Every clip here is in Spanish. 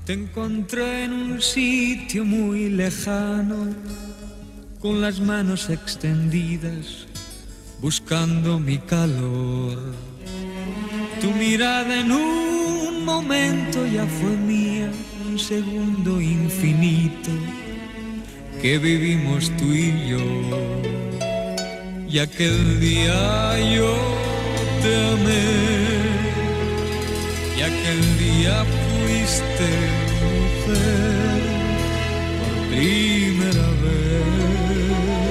Te encontré en un sitio muy lejano, con las manos extendidas, buscando mi calor. Tu mirada en un momento ya fue mía, un segundo infinito que vivimos tú y yo. Y aquel día yo te amé, y aquel día fuiste mujer por primera vez.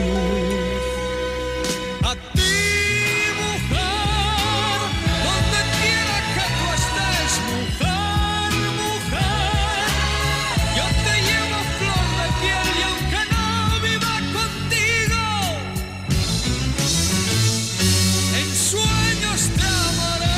A ti, mujer, donde quiera que tú estés, mujer, mujer, yo te llevo flor de piel y aunque no viva contigo, en sueños te amaré.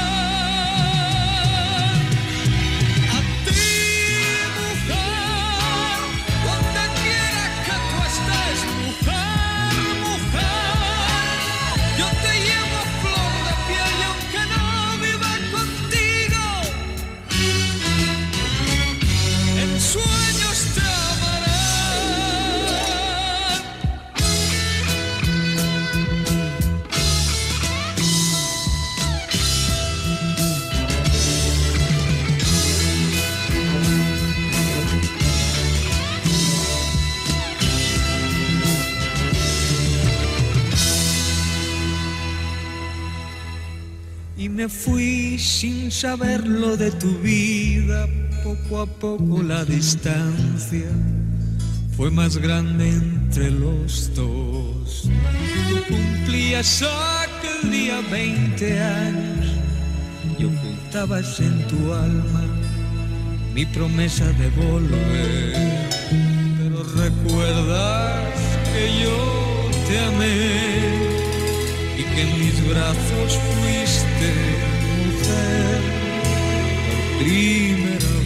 Y me fui sin saberlo de tu vida, poco a poco la distancia fue más grande entre los dos. Tú cumplías aquel día 20 años y ocultabas en tu alma mi promesa de volver. Pero recuerdas que yo te amé y que en mis brazos fuiste mujer por primera vez.